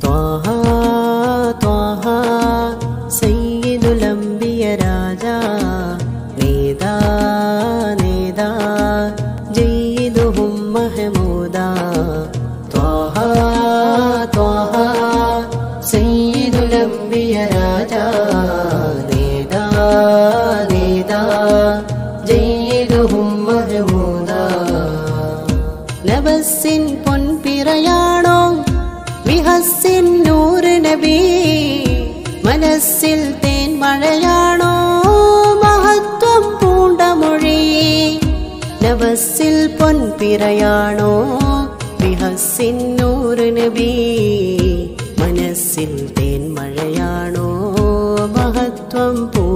ത്വാഹ ത്വാഹ സയ്യിദുൽ അംബിയ രാജാ നേദാ നേദാ ജയ്യിദുഹും മഹ്മൂദാ ത്വാഹ ത്വാഹ സയ്യിദുൽ അംബിയ രാജാ നേദാ നേദാ ജയ്യിദുഹും മഹ്മൂദാ നബസ്സിൻ പൊൻപിറയാണോ വിഹസ്സിൻ നൂറ് നബി മനസ്സിൽ തേൻ മഴയാണോ മഹത്വം പൂണ്ട മൊഴി നബസ്സിൽ പൊൻപിറയാണോ വിഹസ്സിൻ നൂറ് നബി മനസ്സിൽ തേൻ മഴയാണോ മഹത്വം